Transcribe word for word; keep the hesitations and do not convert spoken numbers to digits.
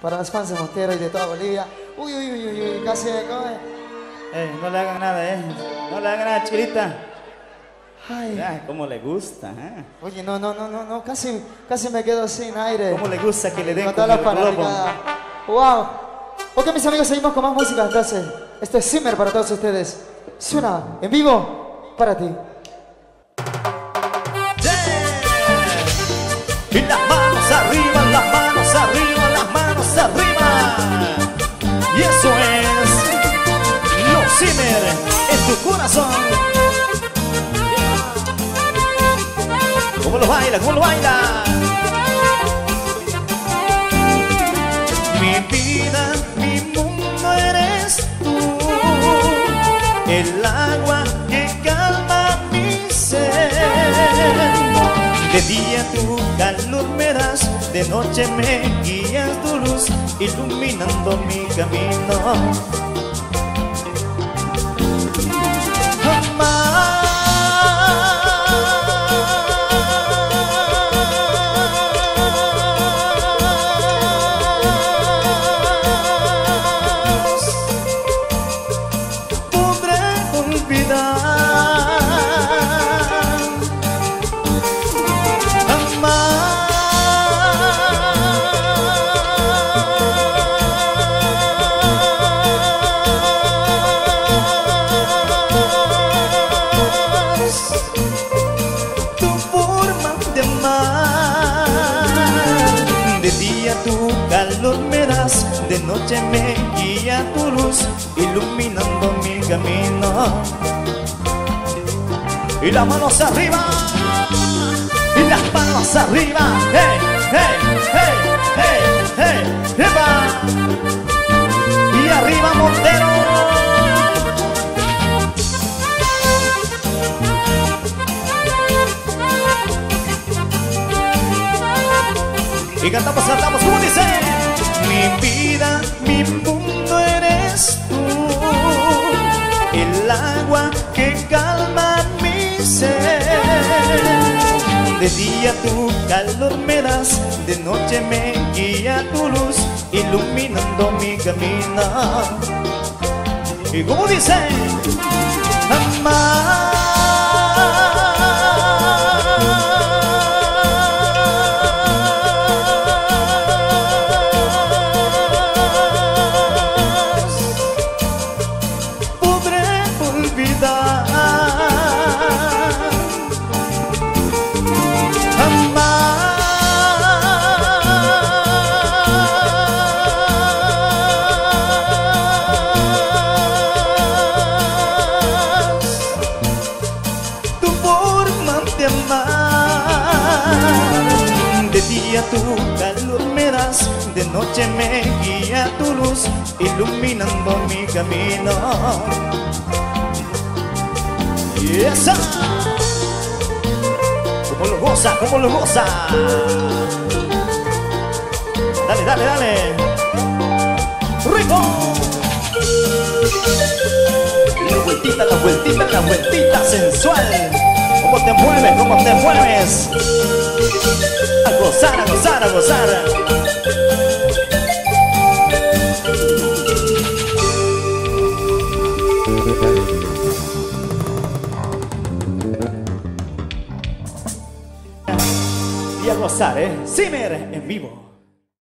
para los fans de Montero y de toda Bolivia. Uy, uy, uy, uy, uy, casi me come. Eh, no le hagan nada, eh. No le hagan nada, chiquita. Ay. Mira, cómo le gusta, eh. Oye, no, no, no, no, no, casi, casi me quedo sin aire. Cómo le gusta que le den con con toda el la globo. fanaticada. Wow. Ok, mis amigos, seguimos con más música entonces. Este es Zimmer para todos ustedes. Suena en vivo para ti. Y las manos arriba, las manos arriba, las manos arriba. Y eso es Los Zimmer en tu corazón. ¿Cómo lo baila? ¿Cómo lo baila? Mi vida, mi mundo eres tú, el agua que calma mi ser. De día tu calor me das, de noche me guías tu luz, iluminando mi camino. Tu calor me das, de noche me guía tu luz, iluminando mi camino. Y las manos arriba, y las manos arriba, hey, hey, hey, hey, hey, ¡epa! Y arriba Montero. Y cantamos, cantamos, como dice. Mi vida, mi mundo eres tú, el agua que calma mi ser. De día tu calor me das, de noche me guía tu luz, iluminando mi camino. Y como dice, amar. De día tu calor me das, de noche me guía tu luz, iluminando mi camino. Y esa, como lo goza, como lo goza. Dale, dale, dale. ¡Rico! La vueltita, la vueltita, la vueltita sensual. ¿Cómo te mueves? ¿Cómo te mueves? A gozar, a gozar, a gozar. Y a gozar, ¿eh? Zimmer en vivo.